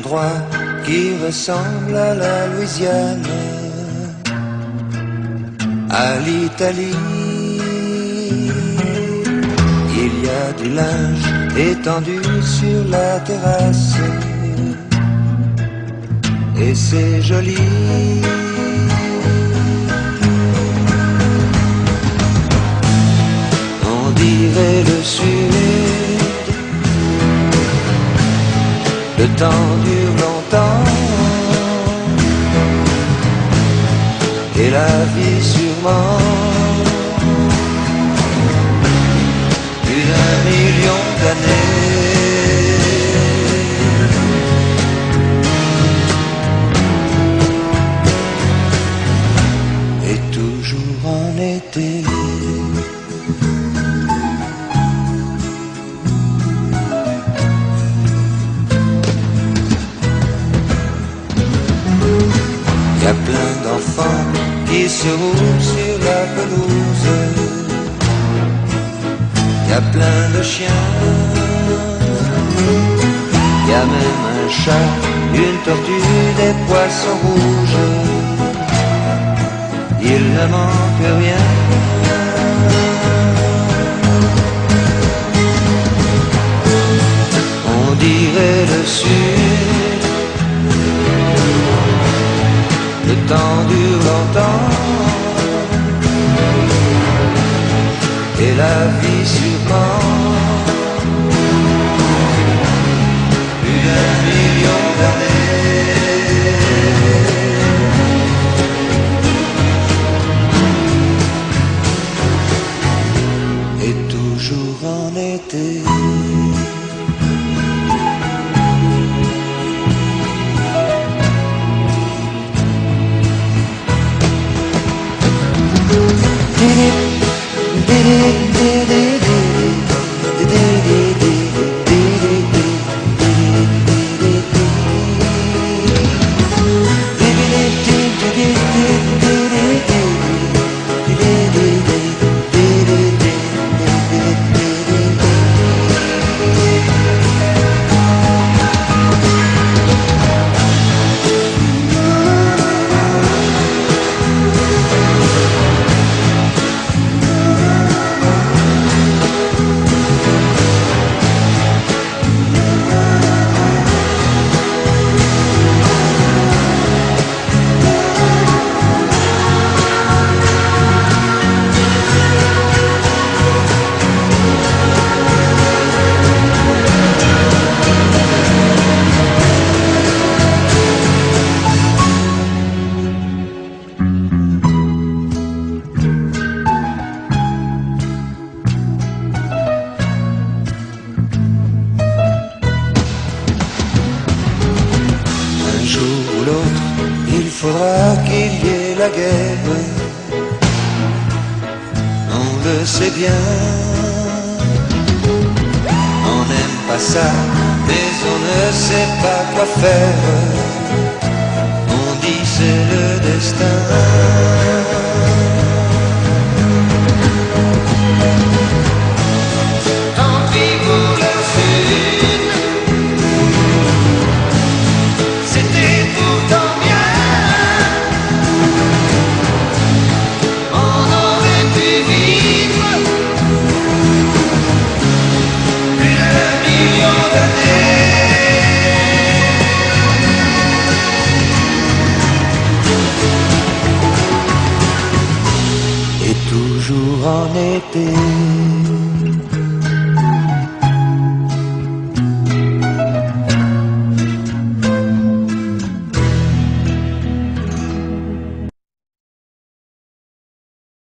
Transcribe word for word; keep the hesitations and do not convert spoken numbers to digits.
endroit qui ressemble à la Louisiane, à l'Italie. Il y a du linge étendu sur la terrasse, et c'est joli. On dirait le sud, le temps dure longtemps, et la vie sûrement plus d'un million d'années. Et toujours en été. Y a plein d'enfants qui se roulent sur la pelouse. Y a plein de chiens. Y a même un chat, une tortue, des poissons rouges. Il ne manque rien. On dirait le sud, le temps dure longtemps, et la vie sûrement plus d'un million d'années. Et toujours en été. Un jour ou l'autre, il faudra qu'il y ait la guerre. On le sait bien. On n'aime pas ça, mais on ne sait pas quoi faire. On dit c'est le destin. Tant pis pour le sud, c'était pourtant bien. On aurait pu vivre plus d'un million d'années. Et toujours en été.